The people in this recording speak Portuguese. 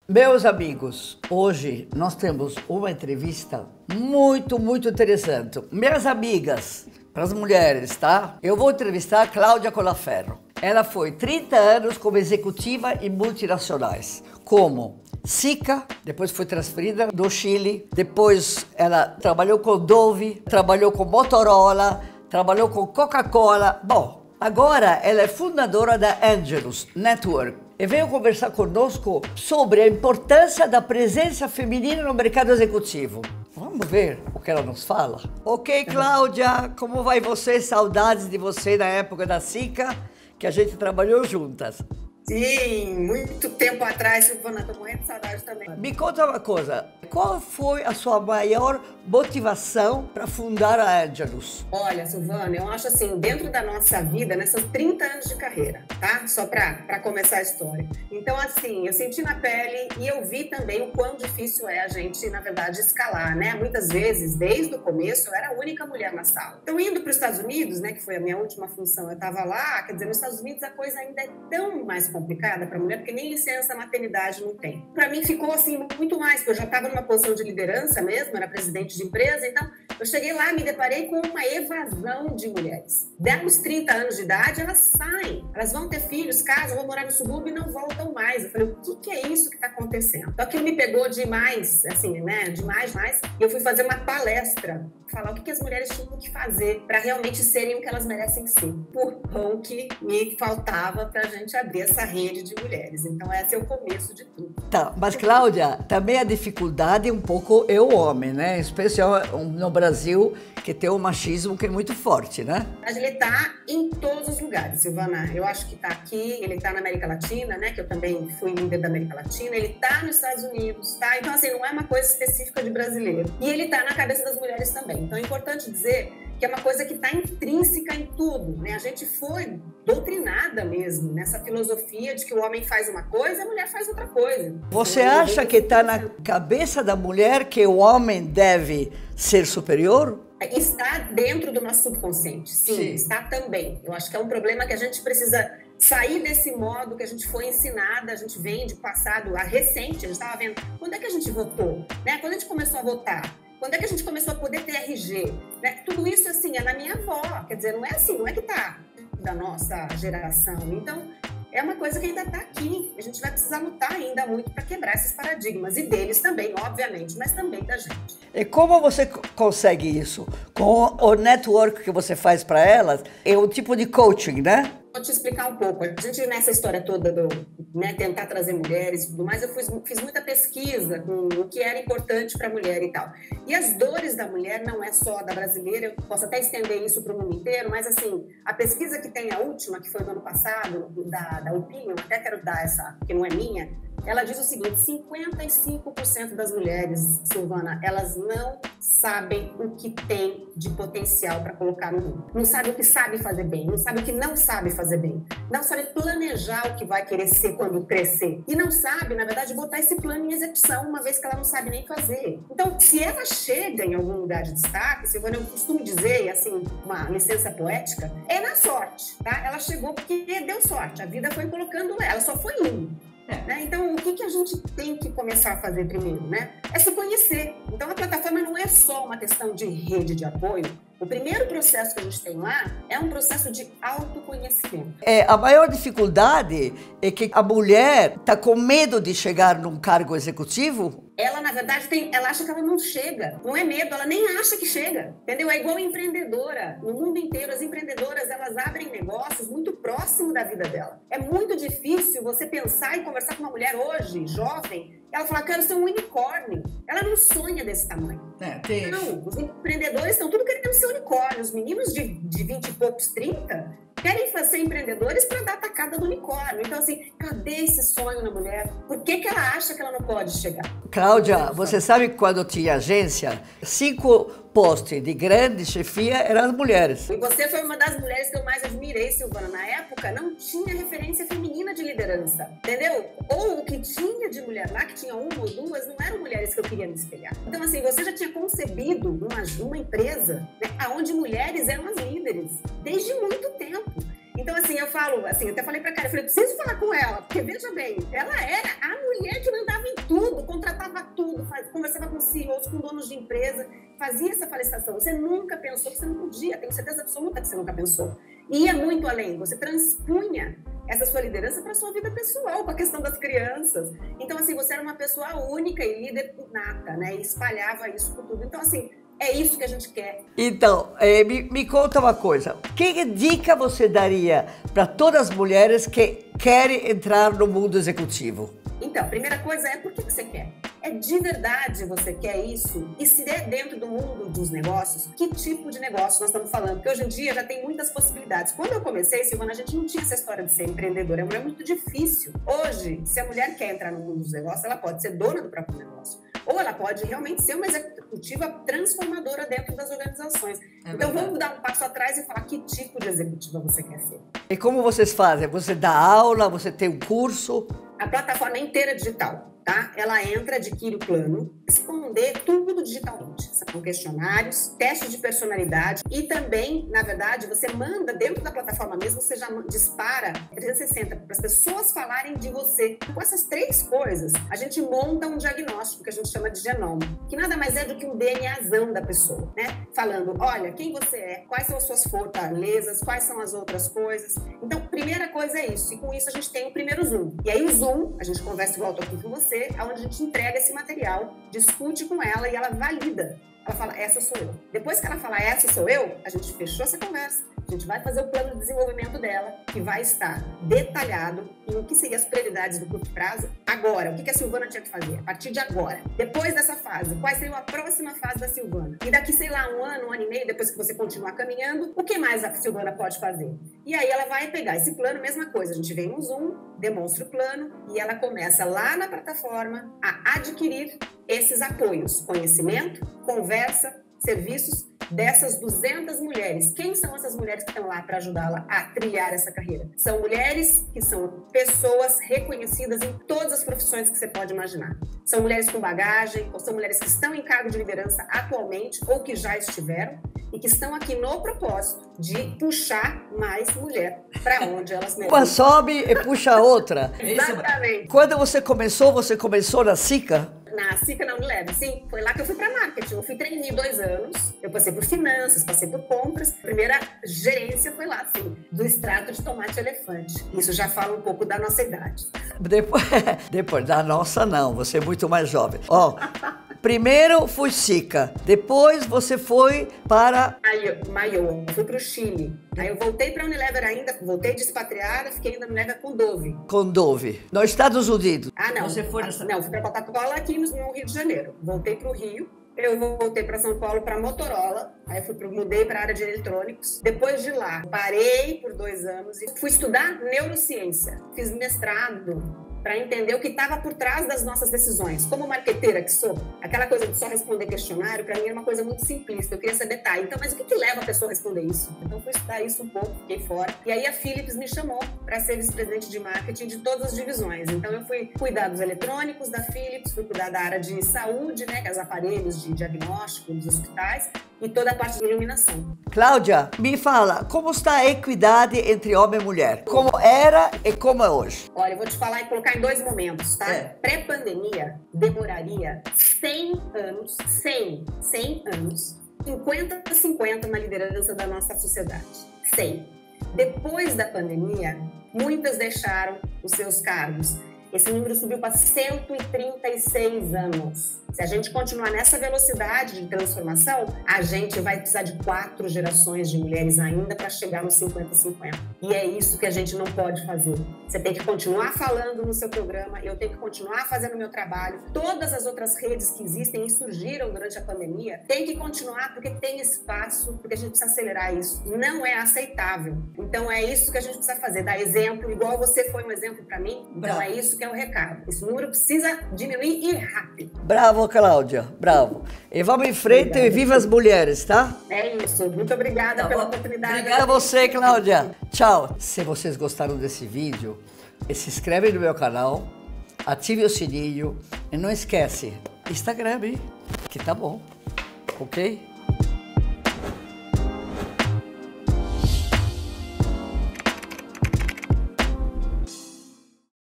Meus amigos, hoje nós temos uma entrevista muito interessante. Minhas amigas, para as mulheres, tá? Eu vou entrevistar a Cláudia Colaferro. Ela foi 30 anos como executiva em multinacionais, como Sika, depois foi transferida do Chile, depois ela trabalhou com Dove, trabalhou com Motorola, trabalhou com Coca-Cola. Bom, agora ela é fundadora da Angelus Network e veio conversar conosco sobre a importância da presença feminina no mercado executivo. Vamos ver o que ela nos fala? Ok, Cláudia, como vai você? Saudades de você na época da Sika, que a gente trabalhou juntas. Sim, muito tempo atrás, Silvana, estou morrendo de saudade também. Me conta uma coisa, qual foi a sua maior motivação para fundar a Angelus? Olha, Silvana, eu acho assim, dentro da nossa vida, nessas 30 anos de carreira, tá? Só para começar a história. Então, assim, eu senti na pele e eu vi também o quão difícil é a gente, na verdade, escalar, né? Muitas vezes, desde o começo, eu era a única mulher na sala. Então, indo para os Estados Unidos, né, que foi a minha última função, eu estava lá, quer dizer, nos Estados Unidos a coisa ainda é tão mais complicada para a mulher, porque nem licença maternidade não tem. Para mim ficou assim muito mais, porque eu já estava numa posição de liderança mesmo, era presidente de empresa, então eu cheguei lá, me deparei com uma evasão de mulheres. Demos 30 anos de idade, elas saem, elas vão ter filhos, casam, vão morar no subúrbio e não voltam mais. Eu falei, o que é isso que está acontecendo? Então aquilo me pegou demais, assim, né, demais, e eu fui fazer uma palestra, falar o que as mulheres tinham que fazer para realmente serem o que elas merecem ser. Por pão que me faltava para a gente abrir essa rede de mulheres. Então, esse é o começo de tudo. Tá, mas Cláudia, também a dificuldade um pouco é o homem, né? Em especial no Brasil, que tem o machismo que é muito forte, né? Ele está em todos os lugares, Silvana. Eu acho que está aqui, ele está na América Latina, né? Que eu também fui líder da América Latina. Ele está nos Estados Unidos, tá? Então, assim, não é uma coisa específica de brasileiro. E ele está na cabeça das mulheres também. Então, é importante dizer que é uma coisa que está intrínseca em tudo, né? A gente foi doutrinada mesmo nessa filosofia de que o homem faz uma coisa e a mulher faz outra coisa. Você acha que está na cabeça da mulher que o homem deve ser superior? Está dentro do nosso subconsciente, sim, está também. Eu acho que é um problema que a gente precisa sair desse modo que a gente foi ensinada, a gente vem de passado a recente, a gente estava vendo, quando é que a gente votou, né? Quando a gente começou a votar? Quando é que a gente começou a poder ter RG? Né? Tudo isso, assim, é na minha avó. Quer dizer, não é assim, não é que tá da nossa geração. Então, é uma coisa que ainda está aqui. A gente vai precisar lutar ainda muito para quebrar esses paradigmas. E deles também, obviamente, mas também da gente. E como você consegue isso? Com o network que você faz para elas, é um tipo de coaching, né? Vou te explicar um pouco. A gente, nessa história toda do tentar trazer mulheres e tudo mais, eu fiz muita pesquisa com o que era importante para a mulher e tal. E as dores da mulher não é só da brasileira, eu posso até estender isso para o mundo inteiro, mas assim, a pesquisa que tem a última, que foi do ano passado, da Opinion, até quero dar essa, que não é minha, ela diz o seguinte, 55% das mulheres, Silvana, elas não sabem o que tem de potencial para colocar no mundo. Não sabem o que sabe fazer bem, não sabem o que não sabe fazer bem. Não sabem planejar o que vai querer ser quando crescer. E não sabe, na verdade, botar esse plano em execução, uma vez que ela não sabe nem fazer. Então, se ela chega em algum lugar de destaque, Silvana, eu costumo dizer, assim, uma licença poética, é na sorte, tá? Ela chegou porque deu sorte, a vida foi colocando ela só foi indo. Né? Então, o que a gente tem que começar a fazer primeiro, né? É se conhecer. Então, a plataforma não é só uma questão de rede de apoio. O primeiro processo que a gente tem lá é um processo de autoconhecimento. A maior dificuldade é que a mulher está com medo de chegar num cargo executivo. Ela, na verdade, ela acha que ela não chega. Não é medo, ela nem acha que chega. Entendeu? É igual empreendedora. No mundo inteiro, as empreendedoras, elas abrem negócios muito próximo da vida dela. É muito difícil você pensar e conversar com uma mulher hoje, jovem, ela fala, quero ser um unicórnio. Ela não sonha desse tamanho. Não, os empreendedores estão tudo querendo ser unicórnio. Os meninos de 20 e poucos, 30, querem ser empreendedores para dar a tacada do unicórnio. Então, assim, cadê esse sonho na mulher? Por que ela acha que ela não pode chegar? Cláudia, você sabe que quando tinha agência, 5 postos de grande chefia eram as mulheres. E você foi uma das mulheres que eu mais admirei, Silvana. Na época, não tinha referência feminina de liderança, entendeu? Ou o que tinha de mulher lá, que tinha uma ou duas, não eram mulheres que eu queria me espelhar. Então, assim, você já tinha concebido uma empresa, né, onde mulheres eram as líderes, desde muito tempo. Então, assim, eu falo, assim, eu até falei pra cara, eu falei, preciso falar com ela, porque veja bem, ela era a mulher que mandava em falava tudo, conversava com CEOs, com donos de empresa, fazia essa felicitação. Você nunca pensou que você não podia, tenho certeza absoluta que você nunca pensou. E ia muito além, você transpunha essa sua liderança para a sua vida pessoal, para a questão das crianças. Então, assim, você era uma pessoa única e líder nata, né? E espalhava isso por tudo. Então, assim, é isso que a gente quer. Então, me conta uma coisa. Que dica você daria para todas as mulheres que querem entrar no mundo executivo? Então, a primeira coisa é por que você quer? É de verdade você quer isso? E se é dentro do mundo dos negócios, que tipo de negócio nós estamos falando? Porque hoje em dia já tem muitas possibilidades. Quando eu comecei, Silvana, a gente não tinha essa história de ser empreendedora. É muito difícil. Hoje, se a mulher quer entrar no mundo dos negócios, ela pode ser dona do próprio negócio. Ou ela pode realmente ser uma executiva transformadora dentro das organizações. Então, vamos dar um passo atrás e falar que tipo de executiva você quer ser. E como vocês fazem? Você dá aula, você tem um curso? A plataforma é inteira digital, tá? Ela entra, adquire o plano, responder tudo digitalmente. São questionários, testes de personalidade e também, na verdade, você manda dentro da plataforma mesmo, você já dispara 360 para as pessoas falarem de você. Com essas três coisas, a gente monta um diagnóstico que a gente chama de genoma, que nada mais é do que um DNAzão da pessoa, né? Falando, olha, quem você é, quais são as suas fortalezas, quais são as outras coisas. Então, primeira coisa é isso. E com isso a gente tem o primeiro Zoom. E aí o Zoom, a gente conversa igual eu tô aqui com você, onde a gente entrega esse material, discute com ela e ela valida. Ela fala, essa sou eu. Depois que ela fala, essa sou eu, a gente fechou essa conversa. A gente vai fazer o plano de desenvolvimento dela, que vai estar detalhado em o que seriam as prioridades do curto prazo agora. O que a Silvana tinha que fazer? A partir de agora. Depois dessa fase, qual seria a próxima fase da Silvana? E daqui, sei lá, um ano e meio, depois que você continuar caminhando, o que mais a Silvana pode fazer? E aí ela vai pegar esse plano, mesma coisa. A gente vem no Zoom, demonstra o plano e ela começa lá na plataforma a adquirir esses apoios, conhecimento, conversa, serviços dessas 200 mulheres. Quem são essas mulheres que estão lá para ajudá-la a trilhar essa carreira? São mulheres que são pessoas reconhecidas em todas as profissões que você pode imaginar. São mulheres com bagagem, ou são mulheres que estão em cargo de liderança atualmente ou que já estiveram e que estão aqui no propósito de puxar mais mulher para onde elas merecem. Uma sobe e puxa a outra. Exatamente. Quando você começou na SICA? Na SICA, na Unilever, sim. Foi lá que eu fui para marketing. Eu fui trainee 2 anos. Eu passei por finanças, passei por compras. A primeira gerência foi lá, sim, do extrato de tomate elefante. Isso já fala um pouco da nossa idade. Depois da nossa, não. Você é muito mais jovem. Ó, primeiro fui SICA. Depois você foi para... Maiô. Fui para o Chile. Aí eu voltei para a Unilever ainda. Voltei despatriada. Fiquei ainda na Unilever com Dove. Com Dove. Nos Estados Unidos. Ah, não. Você foi nessa... Não, fui para Coca-Cola aqui no Rio de Janeiro. Voltei para o Rio. Eu voltei para São Paulo para Motorola, aí mudei para a área de eletrônicos. Depois de lá, parei por 2 anos e fui estudar neurociência. Fiz mestrado para entender o que estava por trás das nossas decisões. Como marqueteira que sou, aquela coisa de só responder questionário, para mim era uma coisa muito simplista. Eu queria saber, tá, então, mas o que leva a pessoa a responder isso? Então, fui estudar isso um pouco, fiquei fora. E aí, a Philips me chamou para ser vice-presidente de marketing de todas as divisões. Então, eu fui cuidar dos eletrônicos da Philips, fui cuidar da área de saúde, né, que é os aparelhos de diagnóstico dos hospitais, e toda a parte de iluminação. Cláudia, me fala, como está a equidade entre homem e mulher? Como era e como é hoje? Olha, eu vou te falar e colocar em 2 momentos, tá? Pré-pandemia, demoraria 100 anos, 100 anos, 50-50 na liderança da nossa sociedade. 100. Depois da pandemia, muitas deixaram os seus cargos. Esse número subiu para 136 anos. Se a gente continuar nessa velocidade de transformação, a gente vai precisar de 4 gerações de mulheres ainda para chegar nos 50-50. E é isso que a gente não pode fazer. Você tem que continuar falando no seu programa, eu tenho que continuar fazendo o meu trabalho. Todas as outras redes que existem e surgiram durante a pandemia, tem que continuar porque tem espaço, porque a gente precisa acelerar isso. Não é aceitável. Então é isso que a gente precisa fazer, dar exemplo, igual você foi um exemplo para mim. Então é isso que é o recado. Esse número precisa diminuir e rápido. Bravo, Cláudia, bravo. E vamos em frente. Obrigada. E viva as mulheres, tá? É isso. Muito obrigada pela oportunidade. Obrigada a você, Cláudia. Tchau. Se vocês gostaram desse vídeo, se inscreve no meu canal, ative o sininho e não esquece, Instagram, que tá bom, ok?